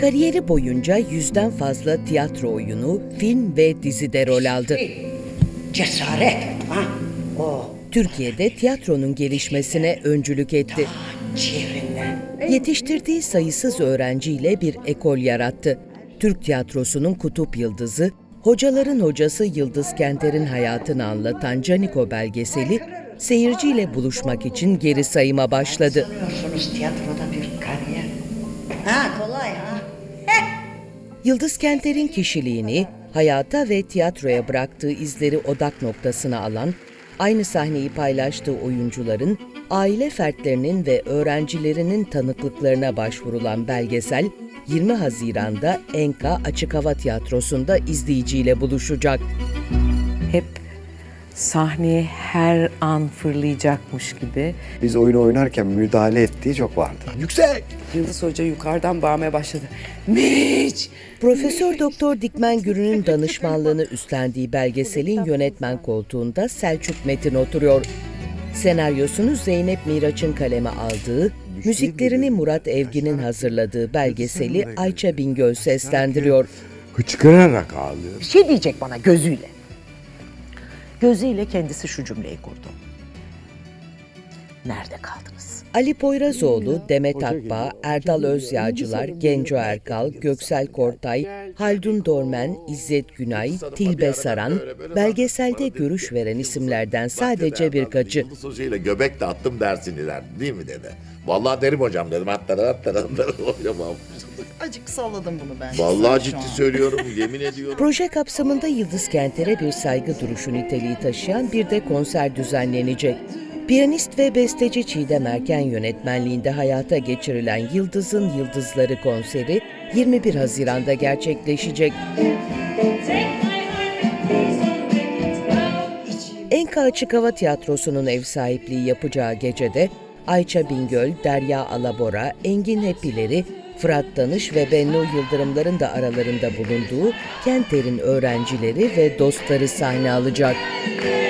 Kariyeri boyunca 100'den fazla tiyatro oyunu, film ve dizide rol aldı. Cesaret, ha? O. Türkiye'de tiyatronun gelişmesine öncülük etti. Yetiştirdiği sayısız öğrenciyle bir ekol yarattı. Türk tiyatrosunun kutup yıldızı, hocaların hocası Yıldız Kenter'in hayatını anlatan Caniko belgeseli, seyirciyle buluşmak için geri sayıma başladı. Sanıyorsunuz tiyatroda bir kariyer. Ha, kolay ha? Yıldız Kenter'in kişiliğini, hayata ve tiyatroya bıraktığı izleri odak noktasına alan, aynı sahneyi paylaştığı oyuncuların, aile fertlerinin ve öğrencilerinin tanıklıklarına başvurulan belgesel, 20 Haziran'da Enka Açık Hava Tiyatrosu'nda izleyiciyle buluşacak. Hep sahneye her an fırlayacakmış gibi. Biz oyunu oynarken müdahale ettiği çok vardı. Yüksek! Yıldız Hoca yukarıdan bağırmaya başladı. Meriç! Profesör Doktor Dikmen Gürü'nün danışmanlığını üstlendiği belgeselin yönetmen koltuğunda Selçuk Metin oturuyor. Senaryosunu Zeynep Miraç'ın kaleme aldığı, müziklerini Murat Evgin'in hazırladığı belgeseli Ayça Bingöl seslendiriyor. Hıçkırarak ağlıyor. Bir şey diyecek bana gözüyle. Gözüyle kendisi şu cümleyi kurdu. Nerede kaldınız? Ali Poyrazoğlu, Demet Akbağ, Erdal Özyağcılar, Genco Erkal, Göksel Kortay, Haldun Dormen, İzzet Günay, Tilbe Saran, belgeselde görüş veren isimlerden sadece birkaçı. Yıldız Hoca ile göbek de attım dersini der, değil mi dede? Vallahi derim hocam dedim. Hatta oynamam. Acık salladım bunu ben. Vallahi ciddi söylüyorum, yemin ediyorum. Proje kapsamında Yıldız Kenter'e bir saygı duruşu niteliği taşıyan bir de konser düzenlenecek. Piyanist ve besteci Çiğdem Erken yönetmenliğinde hayata geçirilen Yıldız'ın Yıldızları konseri 21 Haziran'da gerçekleşecek. Enka Açık Hava Tiyatrosu'nun ev sahipliği yapacağı gecede Ayça Bingöl, Derya Alabora, Engin Hepileri, Fırat Danış ve Bennu Yıldırımların da aralarında bulunduğu Kenter'in öğrencileri ve dostları sahne alacak.